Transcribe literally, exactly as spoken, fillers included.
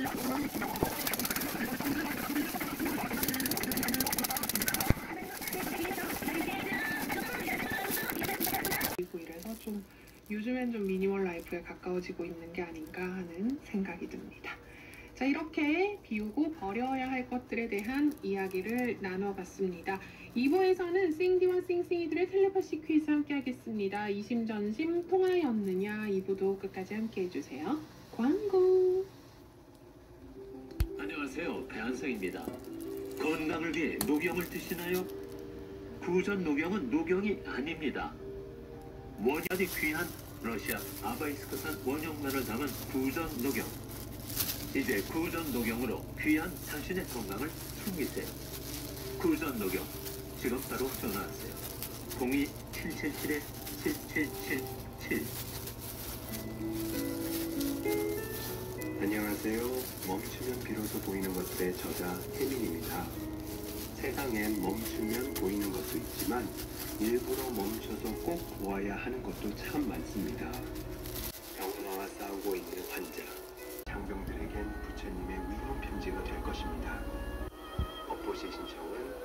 그리고 이래서 좀 요즘엔 좀 미니멀 라이프에 가까워지고 있는 게 아닌가 하는 생각이 듭니다. 자, 이렇게 비우고 버려야 할 것들에 대한 이야기를 나눠봤습니다. 이 부에서는 싱디와 싱싱이들의 텔레파시 퀴즈 함께 하겠습니다. 이심전심 통하였느냐? 이 부도 끝까지 함께 해주세요. 광고. 안녕하세요, 배한성입니다. 건강을 위해 녹용을 드시나요? 구전 녹용은 녹용이 아닙니다. 원년이 귀한 러시아 아바이스크산 원용면을 담은 구전 녹용. 이제 구전 녹용으로 귀한 당신의 건강을 챙기세요. 구전 녹용, 지금 바로 전화하세요. 공이 칠칠칠 칠칠칠칠. 안녕하세요. 멈추면 비로소 보이는 것들의 저자 혜민입니다. 세상엔 멈추면 보이는 것도 있지만 일부러 멈춰서 꼭 보아야 하는 것도 참 많습니다. 병화와 싸우고 있는 환자, 장병들에겐 부처님의 위로운 편지가 될 것입니다. 법보시 신청은